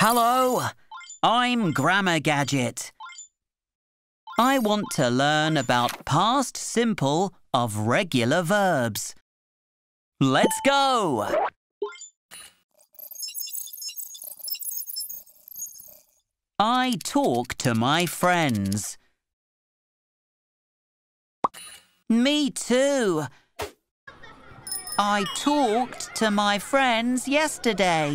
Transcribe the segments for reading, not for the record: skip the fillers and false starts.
Hello, I'm Grammar Gadget. I want to learn about past simple of regular verbs. Let's go! I talk to my friends. Me too. I talked to my friends yesterday.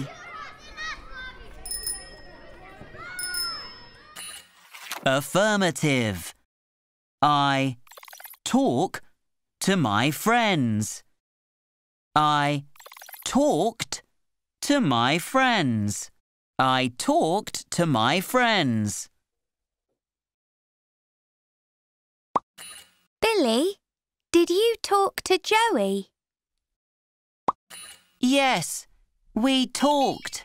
Affirmative. I talk to my friends. I talked to my friends. I talked to my friends. Billy, did you talk to Joey? Yes, we talked.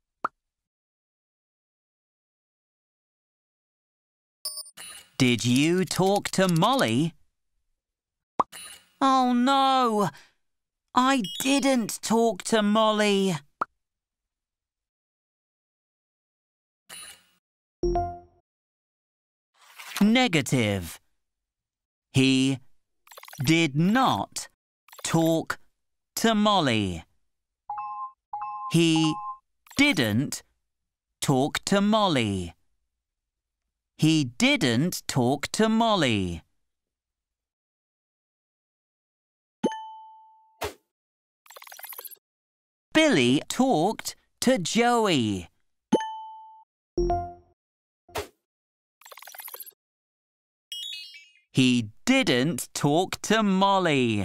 Did you talk to Molly? Oh no, I didn't talk to Molly. Negative. He did not talk to Molly. He didn't talk to Molly. He didn't talk to Molly. Billy talked to Joey. He didn't talk to Molly.